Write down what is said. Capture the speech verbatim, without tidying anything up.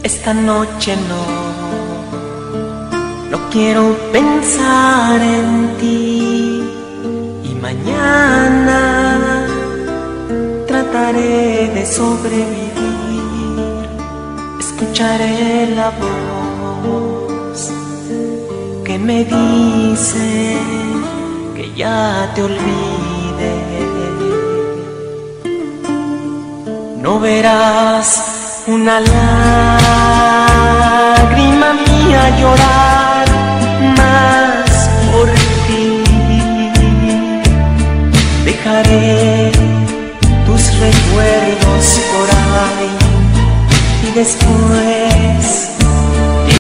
Esta noche no, no quiero pensar en ti. Y mañana trataré de sobrevivir. Escucharé la voz que me dice que ya te olvide. No verás una lágrima